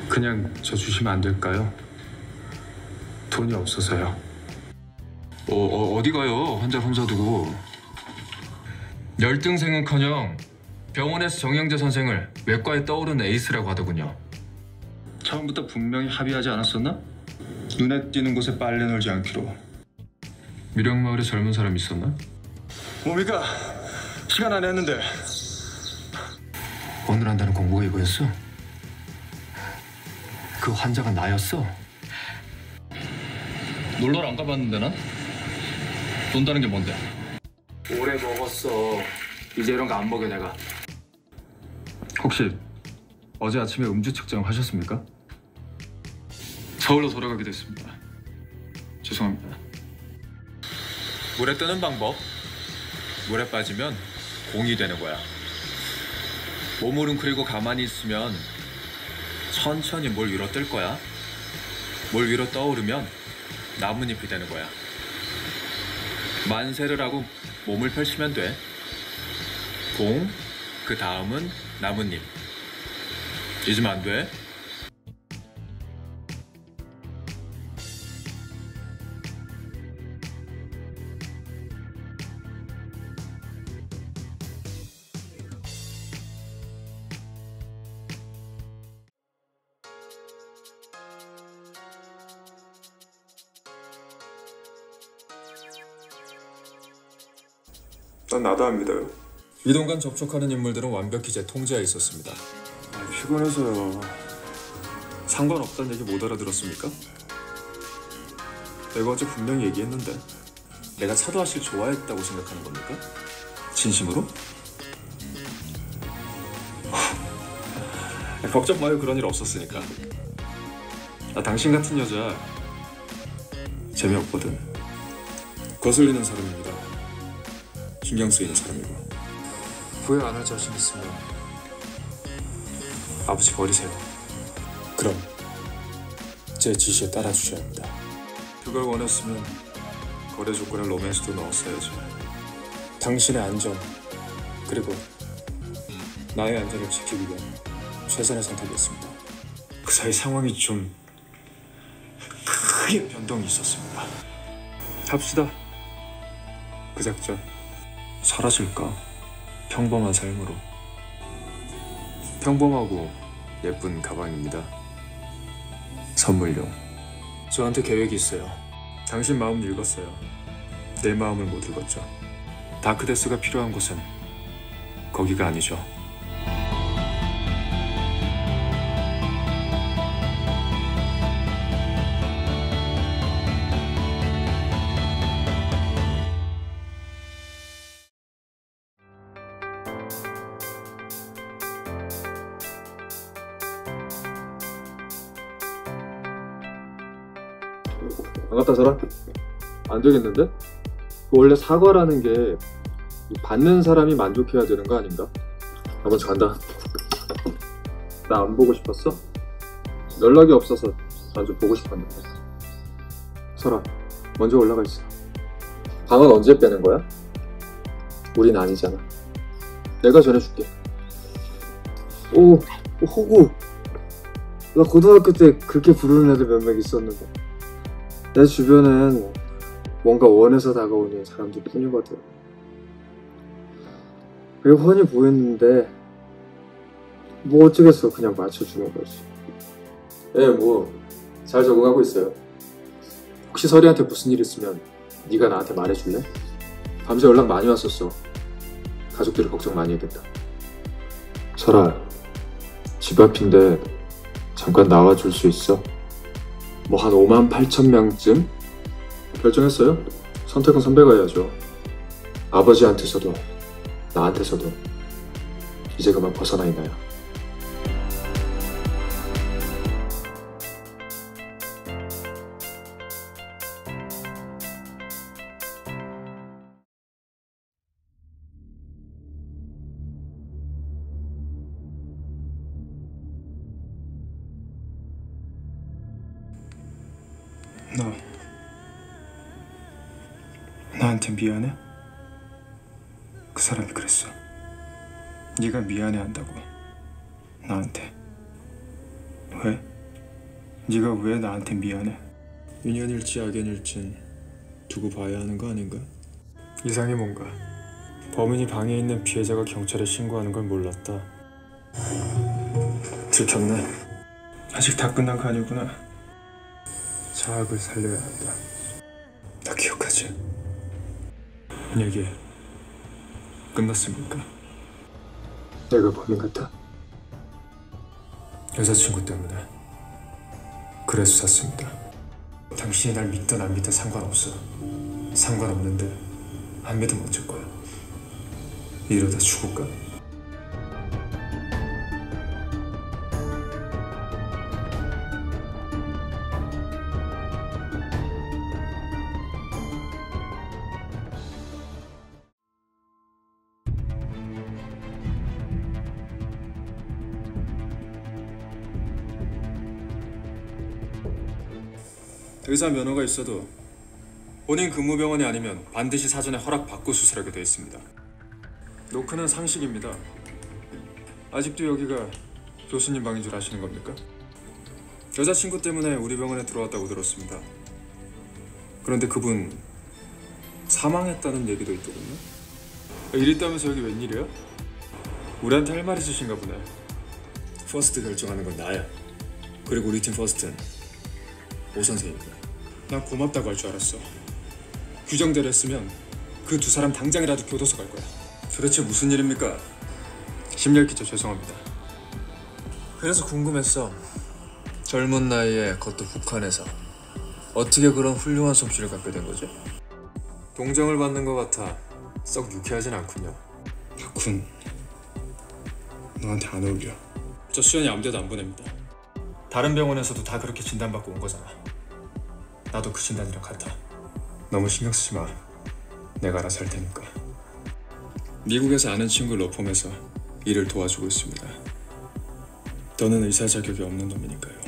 그냥 저 주시면 안 될까요? 돈이 없어서요. 어디 가요? 환자 혼자 두고. 열등생은커녕 병원에서 정영재 선생을 외과에 떠오르는 에이스라고 하더군요. 처음부터 분명히 합의하지 않았었나? 눈에 띄는 곳에 빨래 널지 않기로. 밀양마을에 젊은 사람 있었나? 뭡니까? 시간 안 했는데. 오늘 한다는 공부가 이거였어? 그 환자가 나였어? 놀러를 안 가봤는데 난? 논다는 게 뭔데? 오래 먹었어. 이제 이런 거 안 먹여 내가. 혹시 어제 아침에 음주 측정하셨습니까? 서울로 돌아가게 됐습니다. 죄송합니다. 물에 뜨는 방법. 물에 빠지면 공이 되는 거야. 몸을 웅크리고 가만히 있으면 천천히 물 위로 뜰 거야. 물 위로 떠오르면 나뭇잎이 되는 거야. 만세를 하고 몸을 펼치면 돼. 공, 그 다음은 나뭇잎. 잊으면 안 돼. 난 나도 안 믿어요. 이동간 접촉하는 인물들은 완벽히 제 통제하에 있었습니다. 피곤해서요. 상관없다는 얘기 못 알아들었습니까? 내가 어제 분명히 얘기했는데 내가 차도아 씨를 좋아했다고 생각하는 겁니까? 진심으로? 걱정 마요. 그런 일 없었으니까. 당신 같은 여자 재미없거든. 거슬리는 사람입니다. 신경 쓰이는 사람이고. 후회 안 할 자신 있으면 아버지 버리세요. 그럼 제 지시에 따라주셔야 합니다. 그걸 원했으면 거래 조건에 로맨스도 넣었어야지. 당신의 안전 그리고 나의 안전을 지키기 위한 최선의 선택이었습니다. 그 사이 상황이 좀 크게 변동이 있었습니다. 합시다. 그 작전. 사라질까? 평범한 삶으로. 평범하고 예쁜 가방입니다. 선물용. 저한테 계획이 있어요. 당신 마음 읽었어요. 내 마음을 못 읽었죠. 다크데스가 필요한 곳은 거기가 아니죠. 반갑다 설아. 안 되겠는데? 원래 사과라는 게 받는 사람이 만족해야 되는 거 아닌가? 나 먼저 간다. 나 안 보고 싶었어? 연락이 없어서 난 좀 보고 싶었는데. 설아, 먼저 올라가 있어. 방은 언제 빼는 거야? 우린 아니잖아. 내가 전해줄게. 오, 호구. 나 고등학교 때 그렇게 부르는 애들 몇 명 있었는데. 내 주변엔 뭔가 원해서 다가오는 사람들 뿐이거든. 그게 훤히 보였는데 뭐 어쩌겠어. 그냥 맞춰주는 거지. 뭐 잘 적응하고 있어요. 혹시 설이한테 무슨 일 있으면 네가 나한테 말해줄래? 밤새 연락 많이 왔었어. 가족들이 걱정 많이 했겠다. 설아, 집 앞인데 잠깐 나와줄 수 있어? 뭐 한 58,000명쯤? 결정했어요? 선택은 선배가 해야죠. 아버지한테서도 나한테서도 이제 그만 벗어나 있나요? 너 나한테 미안해? 그 사람이 그랬어. 네가 미안해한다고 나한테. 왜? 네가 왜 나한테 미안해? 인연일지 악연일진 두고 봐야 하는 거 아닌가? 이상이 뭔가. 범인이 방에 있는 피해자가 경찰에 신고하는 걸 몰랐다. 들켰네. 아직 다 끝난 거 아니구나. 자학을 살려야 한다. 나 기억하지? 얘기 끝났습니까? 내가 범인 같아? 여자친구 때문에. 그래서 샀습니다. 당신이 날 믿든 안 믿든 상관없어. 상관없는데 안 믿으면 어쩔 거야? 이러다 죽을까? 의사 면허가 있어도 본인 근무병원이 아니면 반드시 사전에 허락받고 수술하게 되어 있습니다. 노크는 상식입니다. 아직도 여기가 교수님 방인 줄 아시는 겁니까? 여자친구 때문에 우리 병원에 들어왔다고 들었습니다. 그런데 그분 사망했다는 얘기도 있더군요. 일 있다면서 여기 웬일이야? 우리한테 할 말 있으신가 보네. 퍼스트 결정하는 건 나야. 그리고 우리 팀 퍼스트는 오 선생님이야. 난 고맙다고 할 줄 알았어. 규정대로 했으면 그 두 사람 당장이라도 교도소 갈 거야. 도대체 무슨 일입니까? 심려 끼쳐 죄송합니다. 그래서 궁금했어. 젊은 나이에 그것도 북한에서 어떻게 그런 훌륭한 솜씨를 갖게 된 거지? 동정을 받는 것 같아 썩 유쾌하진 않군요. 박훈, 너한테 안 어울려. 저 수연이 아무데도 안 보냅니다. 다른 병원에서도 다 그렇게 진단받고 온 거잖아. 나도 그 진단이랑 같아. 너무 신경 쓰지 마. 내가 알아서 할 테니까. 미국에서 아는 친구 로펌에서 일을 도와주고 있습니다. 너는 의사 자격이 없는 놈이니까요.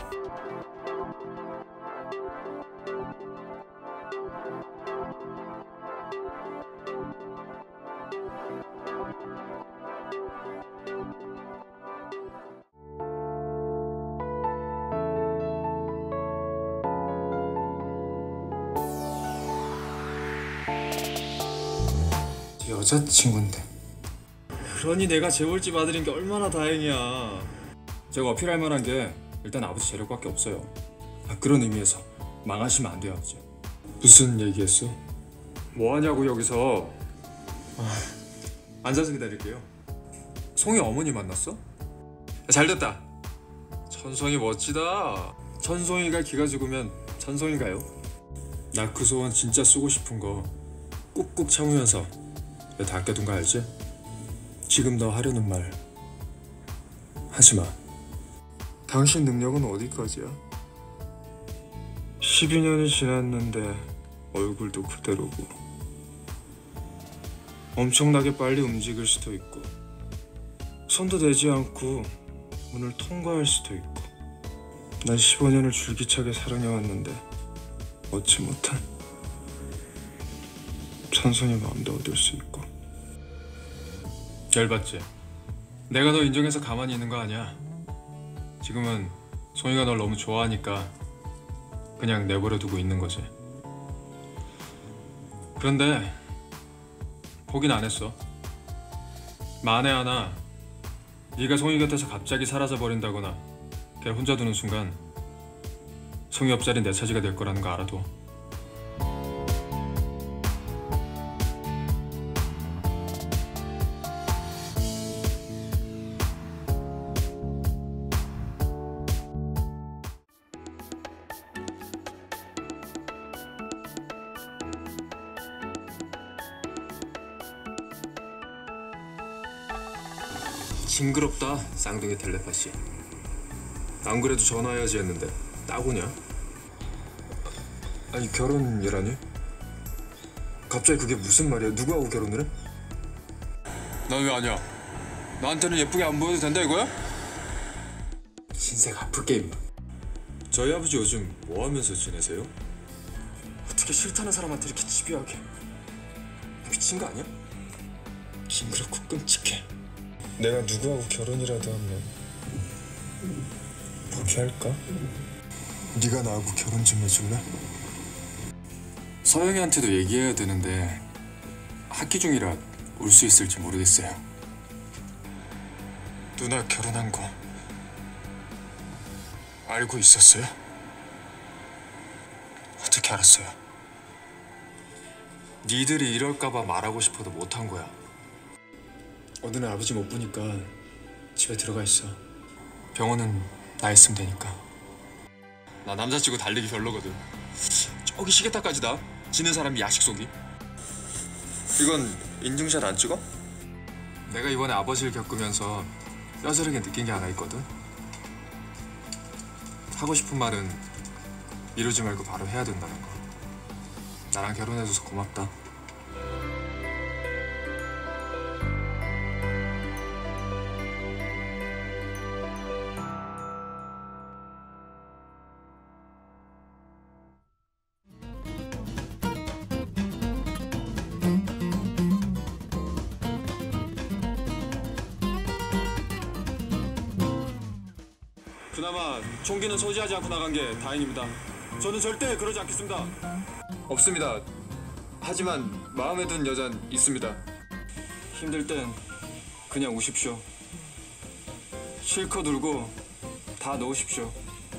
여자친구인데. 그러니 내가 재벌집 아들인 게 얼마나 다행이야. 제가 어필할 만한 게 일단 아버지 재력밖에 없어요. 그런 의미에서 망하시면 안 돼요, 아버지. 무슨 얘기했어? 뭐 하냐고 여기서. 앉아서 기다릴게요. 송이 어머니 만났어? 잘됐다. 천송이 멋지다. 천송이가 기가 죽으면 천송이가요? 나 그 소원 진짜 쓰고 싶은 거 꾹꾹 참으면서 왜 다 아껴둔 거 알지? 지금 너 하려는 말 하지마. 당신 능력은 어디까지야? 12년이 지났는데 얼굴도 그대로고 엄청나게 빨리 움직일 수도 있고 손도 대지 않고 문을 통과할 수도 있고 난 15년을 줄기차게 사랑해왔는데 얻지 못한 천선의 마음도 얻을 수 있고. 열받지? 내가 너 인정해서 가만히 있는 거 아니야. 지금은 송이가 널 너무 좋아하니까 그냥 내버려 두고 있는 거지. 그런데 포기는 안 했어. 만에 하나 네가 송이 곁에서 갑자기 사라져버린다거나 걔를 혼자 두는 순간 송이 옆자리는 내 차지가 될 거라는 거 알아도. 징그럽다, 쌍둥이 텔레파시. 안 그래도 전화해야지 했는데 따고냐? 아니 결혼이라니? 갑자기 그게 무슨 말이야? 누구하고 결혼을 해? 난 왜 아니야? 나한테는 예쁘게 안 보여도 된다 이거야? 신생 아플 게임. 저희 아버지 요즘 뭐 하면서 지내세요? 어떻게 싫다는 사람한테 이렇게 집요하게. 미친 거 아니야? 징그럽고 끔찍해. 내가 누구하고 결혼이라도 하면 포기할까? 네가 나하고 결혼 좀 해줄래? 서영이한테도 얘기해야 되는데 학기 중이라 올 수 있을지 모르겠어요. 누나 결혼한 거 알고 있었어요? 어떻게 알았어요? 니들이 이럴까봐 말하고 싶어도 못한 거야. 오늘은 아버지 못 보니까 집에 들어가 있어. 병원은 나 있으면 되니까. 나 남자치고 달리기 별로거든. 저기 시계탑까지다. 지는 사람이 야식 속이. 이건 인증샷 안 찍어? 내가 이번에 아버지를 겪으면서 뼈저리게 느낀 게 하나 있거든. 하고 싶은 말은 미루지 말고 바로 해야 된다는 거. 나랑 결혼해줘서 고맙다. 그나마 총기는 소지하지 않고 나간 게 다행입니다. 저는 절대 그러지 않겠습니다. 없습니다. 하지만 마음에 든 여잔 있습니다. 힘들 땐 그냥 우십시오. 실컷 울고 다 놓으십시오.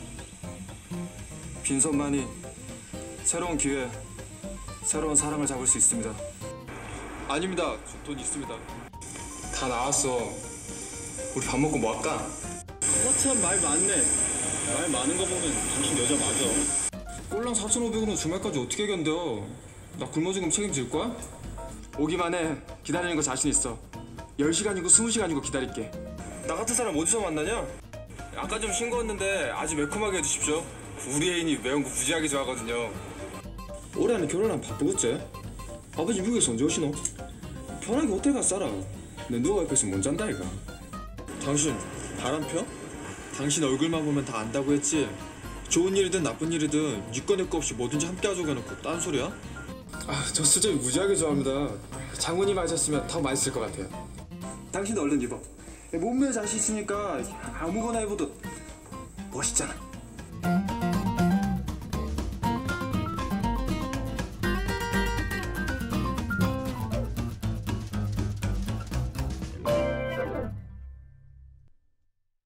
빈손만이 새로운 기회, 새로운 사랑을 잡을 수 있습니다. 아닙니다. 저 돈 있습니다. 다 나왔어. 우리 밥 먹고 뭐 할까? 참 말 많네. 말 많은 거 보면 당신 여자 맞아. 꼴랑 4,500원은 주말까지 어떻게 견뎌? 나 굶어죽으면 책임질 거야? 오기만 해. 기다리는 거 자신 있어. 10시간이고 20시간이고 기다릴게. 나 같은 사람 어디서 만나냐? 아까 좀 싱거웠는데 아주 매콤하게 해주십시오. 우리 애인이 매운 거 무지하게 좋아하거든요. 올해 안에 결혼하면 바쁘겠지? 아버지 미국에서 언제 오시노? 편하게 호텔 가서 살아. 내 누가 옆에 있으면 못 잔다 이가. 당신 바람 펴? 당신 얼굴만 보면 다 안다고 했지? 좋은 일이든 나쁜 일이든 니꺼 내꺼 없이 뭐든지 함께 하자고 해놓고 딴 소리야? 저 수제비 무지하게 좋아합니다. 장모님 하셨으면 더 맛있을 것 같아요. 당신도 얼른 입어. 몸매에 자신 있으니까 아무거나 입어도 멋있잖아.